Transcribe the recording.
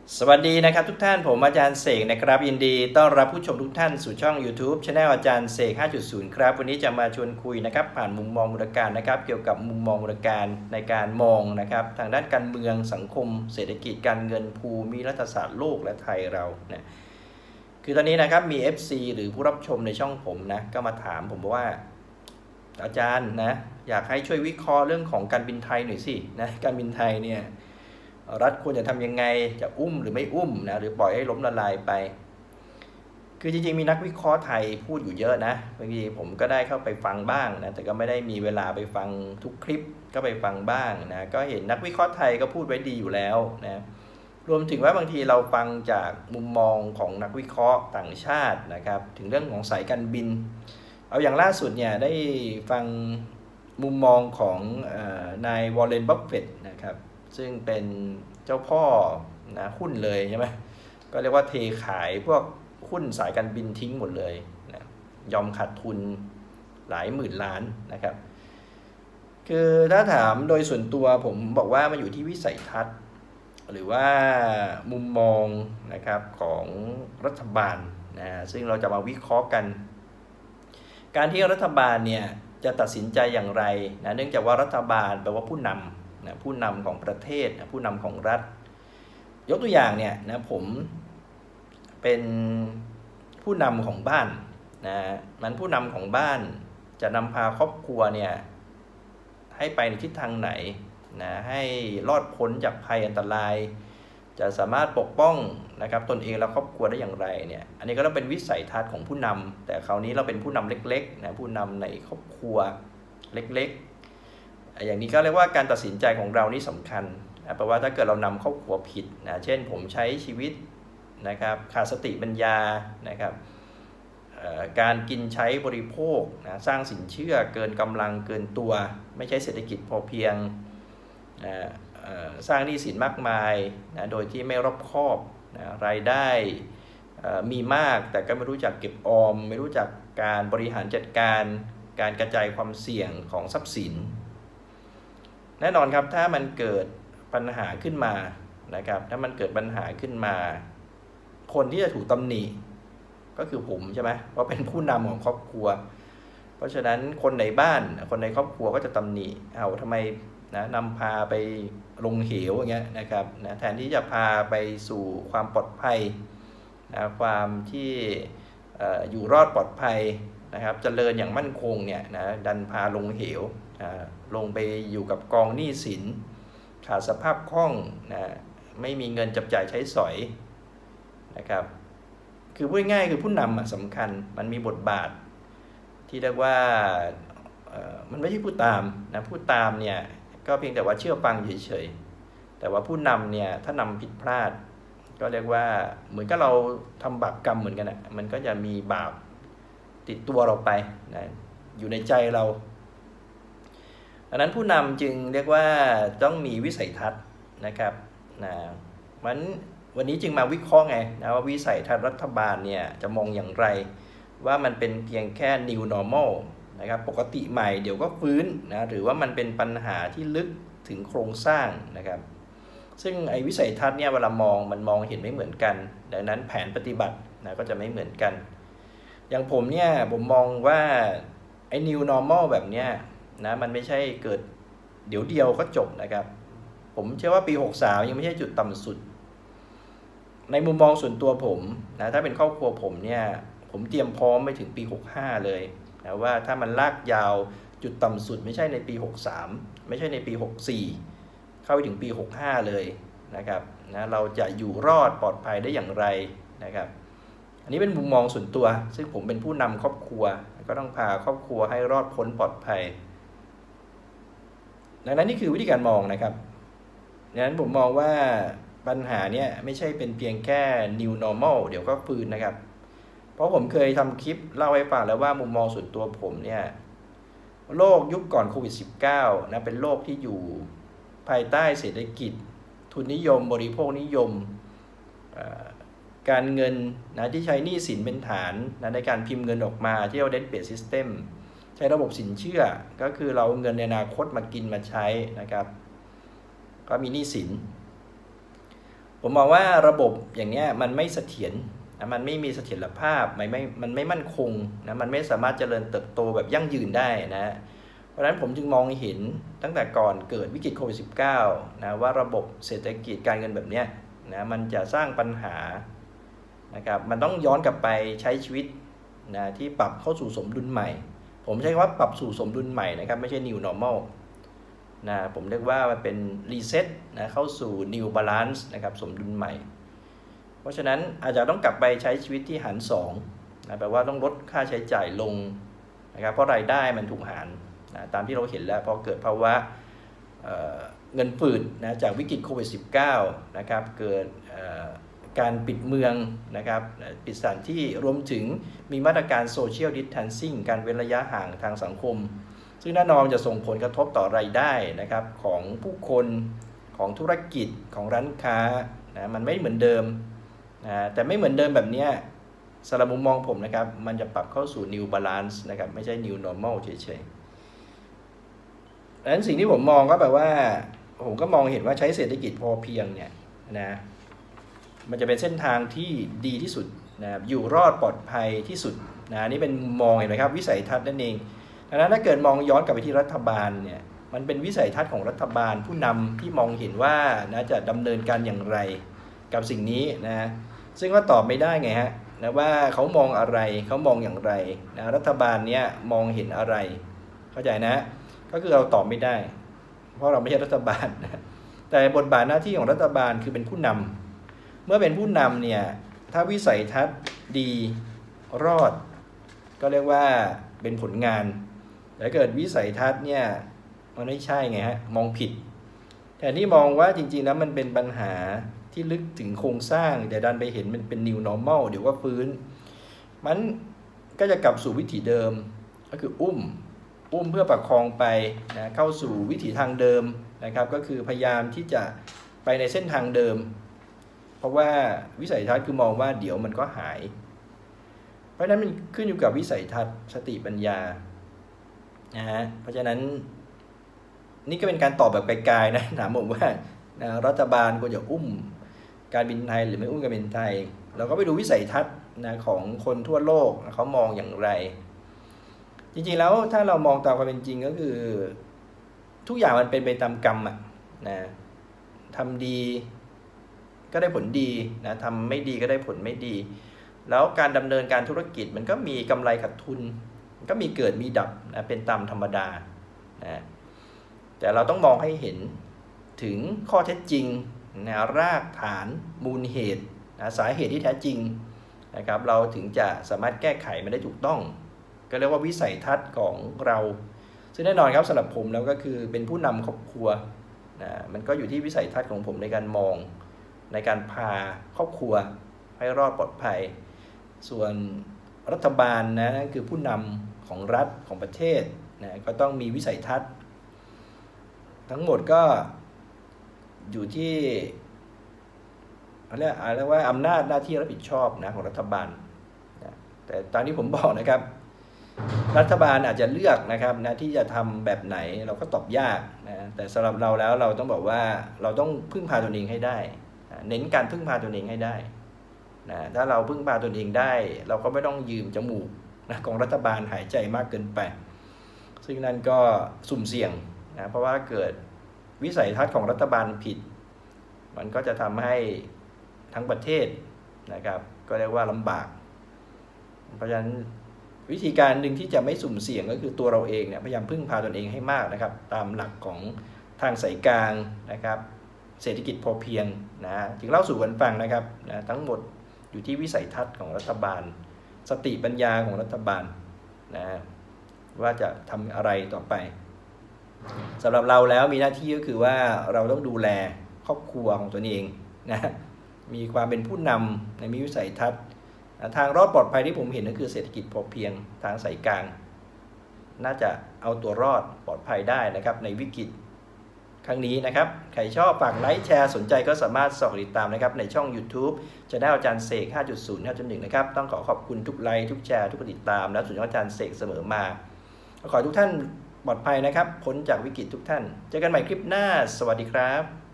สวัสดีนะครับทุกท่านผมอาจารย์เสกนะครับยินดีต้อนรับผู้ชมทุกท่านสู่ช่อง YouTube Channel อาจารย์เสก 5.0 ครับวันนี้จะมาชวนคุยนะครับผ่านมุมมองมูลการนะครับเกี่ยวกับมุมมองมูลการในการมองนะครับทางด้านการเมืองสังคมเศรษฐกิจการเงินภูมิรัฐศาสตร์โลกและไทยเราเนี่ยคือตอนนี้นะครับมี FC หรือผู้รับชมในช่องผมนะก็มาถามผมว่าอาจารย์นะอยากให้ช่วยวิเคราะห์เรื่องของการบินไทยหน่อยสินะการบินไทยเนี่ยรัฐควรจะทำยังไงจะอุ้มหรือไม่อุ้มนะหรือปล่อยให้ล้มละลายไปคือจริงๆมีนักวิเคราะห์ไทยพูดอยู่เยอะนะบางทีผมก็ได้เข้าไปฟังบ้างนะแต่ก็ไม่ได้มีเวลาไปฟังทุกคลิปก็ไปฟังบ้างนะก็เห็นนักวิเคราะห์ไทยก็พูดไว้ดีอยู่แล้วนะรวมถึงว่าบางทีเราฟังจากมุมมองของนักวิเคราะห์ต่างชาตินะครับถึงเรื่องของสายการบินเอาอย่างล่าสุดเนี่ยได้ฟังมุมมองของนายวอร์เรน บัฟเฟตต์นะครับซึ่งเป็นเจ้าพ่อนะหุ้นเลยใช่ไหมก็เรียกว่าเทขายพวกหุ้นสายการบินทิ้งหมดเลยนะยอมขาดทุนหลายหมื่นล้านนะครับคือถ้าถามโดยส่วนตัวผมบอกว่ามันอยู่ที่วิสัยทัศน์หรือว่ามุมมองนะครับของรัฐบาลนะซึ่งเราจะมาวิเคราะห์กันการที่รัฐบาลเนี่ยจะตัดสินใจอย่างไรนะเนื่องจากว่ารัฐบาลแปลว่าผู้นำผู้นำของประเทศผู้นำของรัฐยกตัวอย่างเนี่ยนะผมเป็นผู้นำของบ้านนะมันผู้นำของบ้านจะนำพาครอบครัวเนี่ยให้ไปในทิศทางไหนนะให้รอดพ้นจากภัยอันตรายจะสามารถปกป้องนะครับตนเองและครอบครัวได้อย่างไรเนี่ยอันนี้ก็ต้องเป็นวิสัยทัศน์ของผู้นำแต่คราวนี้เราเป็นผู้นำเล็กๆนะผู้นำในครอบครัวเล็กๆอย่างนี้ก็เรียกว่าการตัดสินใจของเรานี่สำคัญนะเพราะว่าถ้าเกิดเรานำครอบครัวผิดนะเช่นผมใช้ชีวิตนะครับขาดสติปัญญานะครับการกินใช้บริโภคนะสร้างสินเชื่อเกินกำลังเกินตัวไม่ใช่เศรษฐกิจพอเพียงสร้างหนี้สินมากมายนะโดยที่ไม่รอบคอบนะรายได้มีมากแต่ก็ไม่รู้จักเก็บออมไม่รู้จักการบริหารจัดการการกระจายความเสี่ยงของทรัพย์สินแน่นอนครับถ้ามันเกิดปัญหาขึ้นมานะครับถ้ามันเกิดปัญหาขึ้นมาคนที่จะถูกตำหนิก็คือผมใช่ไหมเพราะเป็นผู้นำของครอบครัวเพราะฉะนั้นคนในบ้านคนในครอบครัวก็จะตำหนิเอาทำไมนะนำพาไปลงเหวอย่างเงี้ยนะครับนะแทนที่จะพาไปสู่ความปลอดภัยนะความที่อยู่รอดปลอดภัยนะครับเจริญอย่างมั่นคงเนี่ยนะดันพาลงเหวลงไปอยู่กับกองหนี้สินขาดสภาพคล่องนะไม่มีเงินจับจ่ายใช้สอยนะครับคือพูดง่ายคือผู้นำสำคัญมันมีบทบาทที่เรียกว่ามันไม่ใช่ผู้ตามนะผู้ตามเนี่ยก็เพียงแต่ว่าเชื่อฟังเฉยๆแต่ว่าผู้นำเนี่ยถ้านำผิดพลาดก็เรียกว่าเหมือนกับเราทำบาปกรรมเหมือนกันนะมันก็จะมีบาปติดตัวเราไปนะอยู่ในใจเราดังนั้นผู้นำจึงเรียกว่าต้องมีวิสัยทัศน์นะครับนะวันนี้จึงมาวิเคราะห์ไงนะว่าวิสัยทัศน์รัฐบาลเนี่ยจะมองอย่างไรว่ามันเป็นเพียงแค่ new normal นะครับปกติใหม่เดี๋ยวก็ฟื้นนะหรือว่ามันเป็นปัญหาที่ลึกถึงโครงสร้างนะครับซึ่งไอ้วิสัยทัศน์เนี่ยเวลามองมันมองเห็นไม่เหมือนกันดังนั้นแผนปฏิบัตินะก็จะไม่เหมือนกันอย่างผมเนี่ยผมมองว่าไอ้ new normal แบบเนี้ยนะมันไม่ใช่เกิดเดี๋ยวเดียวก็จบนะครับผมเชื่อว่าปี63ยังไม่ใช่จุดต่ำสุดในมุมมองส่วนตัวผมนะถ้าเป็นครอบครัวผมเนี่ยผมเตรียมพร้อมไปถึงปี65เลยนะว่าถ้ามันลากยาวจุดต่ำสุดไม่ใช่ในปี63ไม่ใช่ในปี64เข้าไปถึงปี65เลยนะครับนะเราจะอยู่รอดปลอดภัยได้อย่างไรนะครับอันนี้เป็นมุมมองส่วนตัวซึ่งผมเป็นผู้นำครอบครัวก็ต้องพาครอบครัวให้รอดพ้นปลอดภัยดังนั้นนี่คือวิธีการมองนะครับดังนั้นผมมองว่าปัญหาเนี่ยไม่ใช่เป็นเพียงแค่ new normal เดี๋ยวก็ฟื้นนะครับเพราะผมเคยทำคลิปเล่าให้ฟังแล้วว่ามุมมองส่วนตัวผมเนี่ยโลกยุคก่อนโควิด -19 นะเป็นโลกที่อยู่ภายใต้เศรษฐกิจทุนนิยมบริโภคนิยมการเงินนะที่ใช้หนี้สินเป็นฐานนะในการพิมพ์เงินออกมาที่เรียกว่า debt based system ใช้ระบบสินเชื่อก็คือเราเงินในอนาคตมากินมาใช้นะครับก็มีหนี้สินผมมองว่าระบบอย่างนี้มันไม่เสถียรนะมันไม่มีเสถียรภาพมันไม่มั่นคงนะมันไม่สามารถเจริญเติบโตแบบยั่งยืนได้นะเพราะฉะนั้นผมจึงมองเห็นตั้งแต่ก่อนเกิดวิกฤตโควิด -19 นะว่าระบบเศรษฐกิจการเงินแบบนี้นะมันจะสร้างปัญหานะครับมันต้องย้อนกลับไปใช้ชีวิตนะที่ปรับเข้าสู่สมดุลใหม่ผมใช้คำว่าปรับสู่สมดุลใหม่นะครับไม่ใช่ new normal นะผมเรียกว่ามันเป็น reset นะเข้าสู่ new balance นะครับสมดุลใหม่เพราะฉะนั้นอาจจะต้องกลับไปใช้ชีวิตที่หาร2นะแปลว่าต้องลดค่าใช้จ่ายลงนะครับเพราะรายได้มันถูกหารนะตามที่เราเห็นแล้วพอเกิดภาวะเงินฝืดนะจากวิกฤตโควิด -19 นะครับเกิดการปิดเมืองนะครับปิดสถานที่รวมถึงมีมาตรการโซเชียลดิสแทนซิ่งการเว้นระยะห่างทางสังคมซึ่งแน่นอนจะส่งผลกระทบต่อรายได้นะครับของผู้คนของธุรกิจของร้านค้านะมันไม่เหมือนเดิมนะแต่ไม่เหมือนเดิมแบบนี้สำหรับมุมมองผมนะครับมันจะปรับเข้าสู่ new balance นะครับไม่ใช่ new normal เฉยๆดังนั้นสิ่งที่ผมมองก็แบบว่าผมก็มองเห็นว่าใช้เศรษฐกิจพอเพียงเนี่ยนะมันจะเป็นเส้นทางที่ดีที่สุดนะอยู่รอดปลอดภัยที่สุดนะนี่เป็นมุมมองเห็นไหมครับวิสัยทัศน์นั่นเองดังนั้นถ้าเกิดมองย้อนกลับไปที่รัฐบาลเนี่ยมันเป็นวิสัยทัศน์ของรัฐบาลผู้นำที่มองเห็นว่านะจะดำเนินการอย่างไรกับสิ่งนี้นะซึ่งก็ตอบไม่ได้ไงฮะนะว่าเขามองอะไรเขามองอย่างไรนะรัฐบาลเนี้ยมองเห็นอะไรเข้าใจนะก็คือเราตอบไม่ได้เพราะเราไม่ใช่รัฐบาลนะแต่บทบาทหน้าที่ของรัฐบาลคือเป็นผู้นำเมื่อเป็นผู้นำเนี่ยถ้าวิสัยทัศน์ดีรอดก็เรียกว่าเป็นผลงานแต่เกิดวิสัยทัศน์เนี่ยมันไม่ใช่ไงฮะมองผิดแต่นี่มองว่าจริงๆแล้วมันเป็นปัญหาที่ลึกถึงโครงสร้างแต่ดันไปเห็นมันเป็น new normal เดี๋ยวว่าฟื้นมันก็จะกลับสู่วิถีเดิมก็คืออุ้มเพื่อประคองไปนะเข้าสู่วิถีทางเดิมนะครับก็คือพยายามที่จะไปในเส้นทางเดิมเพราะว่าวิสัยทัศน์คือมองว่าเดี๋ยวมันก็หายเพราะฉะนั้นมันขึ้นอยู่กับวิสัยทัศน์สติปัญญานะฮะเพราะฉะนั้นนี่ก็เป็นการตอบแบบไกลๆนะถามผมว่ารัฐบาลควรจะอุ้มการบินไทยหรือไม่อุ้มการบินไทยเราก็ไปดูวิสัยทัศน์นะของคนทั่วโลกเขามองอย่างไรจริงๆแล้วถ้าเรามองตามความเป็นจริงก็คือทุกอย่างมันเป็นไปตามกรรมนะทำดีก็ได้ผลดีนะทำไม่ดีก็ได้ผลไม่ดีแล้วการดำเนินการธุรกิจมันก็มีกำไรขาดทุนก็มีเกิดมีดับนะเป็นตามธรรมดานะแต่เราต้องมองให้เห็นถึงข้อเท็จจริงนะรากฐานมูลเหตุนะสาเหตุที่แท้จริงนะครับเราถึงจะสามารถแก้ไขมันได้ถูกต้องก็เรียกว่าวิสัยทัศน์ของเราซึ่งแน่นอนครับสำหรับผมแล้วก็คือเป็นผู้นำครอบครัวนะมันก็อยู่ที่วิสัยทัศน์ของผมในการมองในการพาครอบครัวให้รอดปลอดภัยส่วนรัฐบาลนะคือผู้นำของรัฐของประเทศนะก็ต้องมีวิสัยทัศน์ทั้งหมดก็อยู่ที่เรียกว่าอำนาจหน้าที่รับผิดชอบนะของรัฐบาลนะแต่ตอนนี้ผมบอกนะครับรัฐบาลอาจจะเลือกนะครับนะที่จะทำแบบไหนเราก็ตอบยากนะแต่สำหรับเราแล้วเราต้องบอกว่าเราต้องพึ่งพาตนเองให้ได้เน้นการพึ่งพาตนเองให้ได้นะถ้าเราพึ่งพาตนเองได้เราก็ไม่ต้องยืมจมูกนะของรัฐบาลหายใจมากเกินไปซึ่งนั่นก็สุ่มเสี่ยงนะเพราะว่าเกิดวิสัยทัศน์ของรัฐบาลผิดมันก็จะทำให้ทั้งประเทศนะครับก็เรียกว่าลำบากเพราะฉะนั้นวิธีการหนึ่งที่จะไม่สุ่มเสี่ยงก็คือตัวเราเองเนี่ยพยายามพึ่งพาตนเองให้มากนะครับตามหลักของทางสายกลางนะครับเศรษฐกิจพอเพียงนะจึงเล่าสู่กันฟังนะครับนะทั้งหมดอยู่ที่วิสัยทัศน์ของรัฐบาลสติปัญญาของรัฐบาลนะว่าจะทำอะไรต่อไปสำหรับเราแล้วมีหน้าที่ก็คือว่าเราต้องดูแลครอบครัวของตัวเองนะมีความเป็นผู้นำในมีวิสัยทัศน์ทางรอดปลอดภัยที่ผมเห็นก็คือเศรษฐกิจพอเพียงทางสายกลางน่าจะเอาตัวรอดปลอดภัยได้นะครับในวิกฤตครั้งนี้นะครับใครชอบฝากไลค์แชร์สนใจก็สามารถสอบติดตามนะครับในช่อง YouTube จะได้อาจารย์เสก 5.0 5.1 นะครับต้องขอบคุณทุกไลค์ทุกแชร์ทุกติดตามและสุดยอดอาจารย์เสกเสมอมาขอทุกท่านปลอดภัยนะครับพ้นจากวิกฤตทุกท่านเจอกันใหม่คลิปหน้าสวัสดีครับ